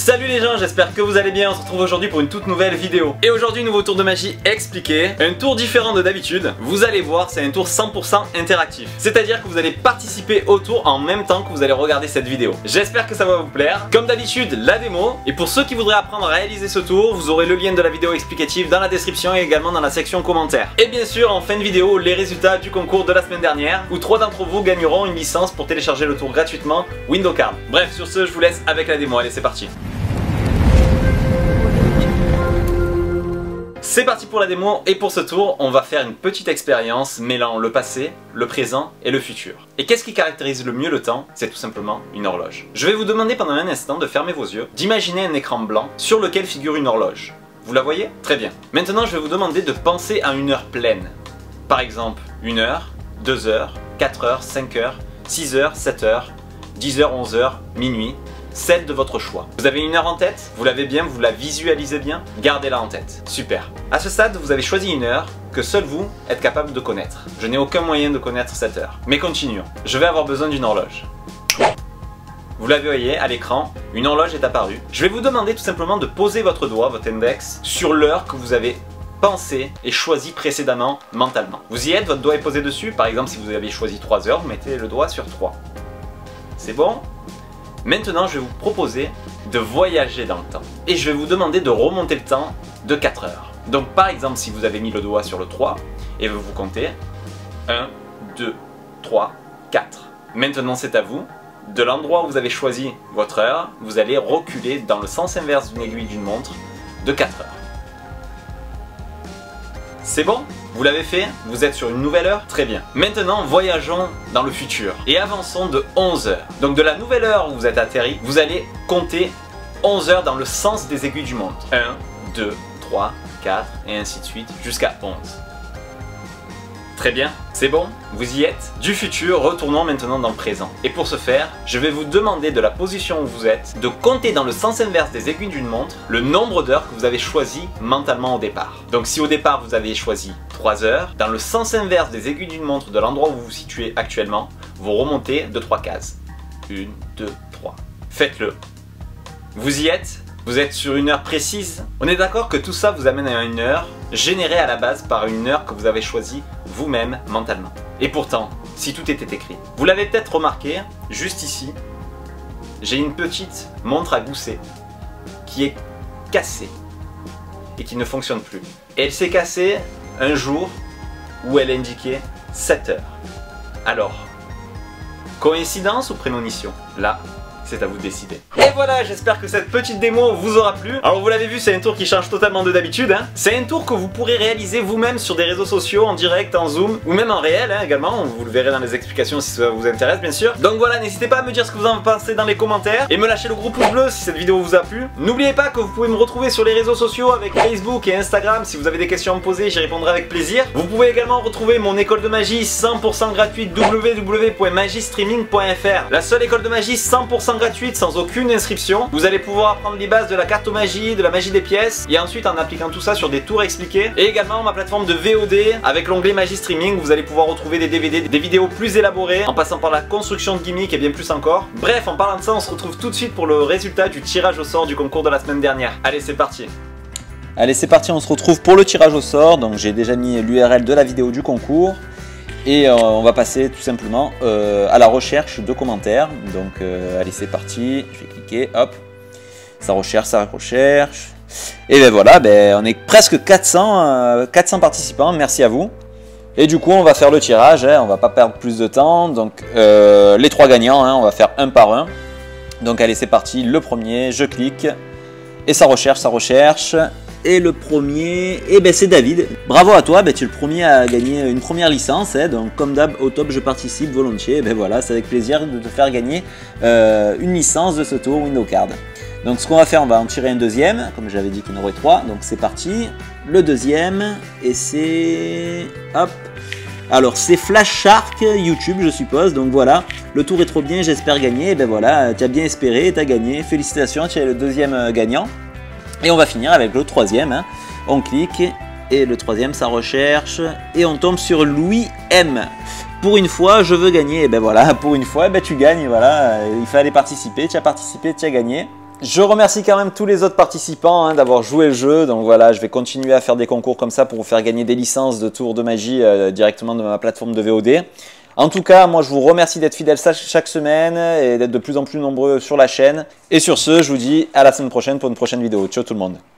Salut les gens, j'espère que vous allez bien, on se retrouve aujourd'hui pour une toute nouvelle vidéo. Et aujourd'hui, nouveau tour de magie expliqué, un tour différent de d'habitude. Vous allez voir, c'est un tour 100% interactif. C'est-à-dire que vous allez participer au tour en même temps que vous allez regarder cette vidéo. J'espère que ça va vous plaire. Comme d'habitude, la démo. Et pour ceux qui voudraient apprendre à réaliser ce tour, vous aurez le lien de la vidéo explicative dans la description et également dans la section commentaires. Et bien sûr, en fin de vidéo, les résultats du concours de la semaine dernière, où 3 d'entre vous gagneront une licence pour télécharger le tour gratuitement Window Card. Bref, sur ce, je vous laisse avec la démo. Allez, c'est parti. C'est parti pour la démo et pour ce tour, on va faire une petite expérience mêlant le passé, le présent et le futur. Et qu'est-ce qui caractérise le mieux le temps? C'est tout simplement une horloge. Je vais vous demander pendant un instant de fermer vos yeux, d'imaginer un écran blanc sur lequel figure une horloge. Vous la voyez? Très bien. Maintenant, je vais vous demander de penser à une heure pleine. Par exemple, 1 heure, 2 heures, 4 heures, 5 heures, 6 heures, 7 heures, 10 heures, 11 heures, minuit. Celle de votre choix. Vous avez une heure en tête? Vous l'avez bien? Vous la visualisez bien? Gardez-la en tête. Super. À ce stade, vous avez choisi une heure que seul vous êtes capable de connaître. Je n'ai aucun moyen de connaître cette heure. Mais continuons. Je vais avoir besoin d'une horloge. Vous la voyez à l'écran, une horloge est apparue. Je vais vous demander tout simplement de poser votre doigt, votre index, sur l'heure que vous avez pensé et choisi précédemment mentalement. Vous y êtes? Votre doigt est posé dessus? Par exemple, si vous avez choisi 3 heures, vous mettez le doigt sur 3. C'est bon? Maintenant, je vais vous proposer de voyager dans le temps. Et je vais vous demander de remonter le temps de 4 heures. Donc par exemple, si vous avez mis le doigt sur le 3, et vous comptez 1, 2, 3, 4. Maintenant, c'est à vous. De l'endroit où vous avez choisi votre heure, vous allez reculer dans le sens inverse d'une aiguille d'une montre de 4 heures. C'est bon? Vous l'avez fait? Vous êtes sur une nouvelle heure? Très bien. Maintenant, voyageons dans le futur et avançons de 11 heures. Donc de la nouvelle heure où vous êtes atterri, vous allez compter 11 heures dans le sens des aiguilles du montre. 1, 2, 3, 4 et ainsi de suite jusqu'à 11. Très bien, c'est bon, vous y êtes. Du futur, retournons maintenant dans le présent. Et pour ce faire, je vais vous demander de la position où vous êtes, de compter dans le sens inverse des aiguilles d'une montre le nombre d'heures que vous avez choisi mentalement au départ. Donc si au départ vous avez choisi 3 heures, dans le sens inverse des aiguilles d'une montre de l'endroit où vous vous situez actuellement, vous remontez de 3 cases. 1, 2, 3. Faites-le. Vous y êtes? Vous êtes sur une heure précise? On est d'accord que tout ça vous amène à une heure générée à la base par une heure que vous avez choisie vous-même mentalement. Et pourtant, si tout était écrit, vous l'avez peut-être remarqué, juste ici, j'ai une petite montre à gousset qui est cassée et qui ne fonctionne plus. Et elle s'est cassée un jour où elle indiquait 7 heures. Alors, coïncidence ou prémonition? Là, c'est à vous de décider. Et voilà, j'espère que cette petite démo vous aura plu. Alors vous l'avez vu, c'est un tour qui change totalement de d'habitude. C'est un tour que vous pourrez réaliser vous-même sur des réseaux sociaux, en direct, en zoom, ou même en réel également. Vous le verrez dans les explications si ça vous intéresse bien sûr. Donc voilà, n'hésitez pas à me dire ce que vous en pensez dans les commentaires. Et me lâcher le gros pouce bleu si cette vidéo vous a plu. N'oubliez pas que vous pouvez me retrouver sur les réseaux sociaux avec Facebook et Instagram. Si vous avez des questions à me poser, j'y répondrai avec plaisir. Vous pouvez également retrouver mon école de magie 100% gratuite www.magistreaming.fr. La seule école de magie 100% gratuite sans aucune inscription. Vous allez pouvoir apprendre les bases de la cartomagie, de la magie des pièces et ensuite en appliquant tout ça sur des tours expliqués. Et également ma plateforme de VOD avec l'onglet Magie Streaming où vous allez pouvoir retrouver des DVD, des vidéos plus élaborées en passant par la construction de gimmicks et bien plus encore. Bref, en parlant de ça, on se retrouve tout de suite pour le résultat du tirage au sort du concours de la semaine dernière. Allez, c'est parti. Allez, c'est parti, on se retrouve pour le tirage au sort. Donc j'ai déjà mis l'URL de la vidéo du concours. Et on va passer tout simplement à la recherche de commentaires. Donc allez, c'est parti, je vais cliquer, hop, ça recherche. Et ben voilà, on est presque 400 participants, merci à vous. Et du coup on va faire le tirage, on va pas perdre plus de temps. Donc les 3 gagnants, on va faire un par un. Donc allez, c'est parti, le premier, je clique, et ça recherche. Et le premier, c'est David. Bravo à toi, tu es le premier à gagner une première licence. Donc comme d'hab, au top, je participe volontiers. Voilà, c'est avec plaisir de te faire gagner une licence de ce tour Window Card. Donc ce qu'on va faire, on va en tirer un deuxième, comme j'avais dit qu'il y en aurait 3. Donc c'est parti, le deuxième, et c'est... hop. Alors c'est Flash Shark YouTube, je suppose. Donc voilà, le tour est trop bien, j'espère gagner. Et voilà, tu as bien espéré, tu as gagné. Félicitations, tu es le deuxième gagnant. Et on va finir avec le troisième. On clique et le troisième, ça recherche et on tombe sur Louis M. Pour une fois, je veux gagner. Et voilà, pour une fois, tu gagnes. Voilà, il fallait participer. Tu as participé, tu as gagné. Je remercie quand même tous les autres participants hein, d'avoir joué le jeu. Donc voilà, je vais continuer à faire des concours comme ça pour vous faire gagner des licences de tours de magie directement de ma plateforme de VOD. En tout cas, moi je vous remercie d'être fidèles chaque semaine et d'être de plus en plus nombreux sur la chaîne. Et sur ce, je vous dis à la semaine prochaine pour une prochaine vidéo. Ciao tout le monde.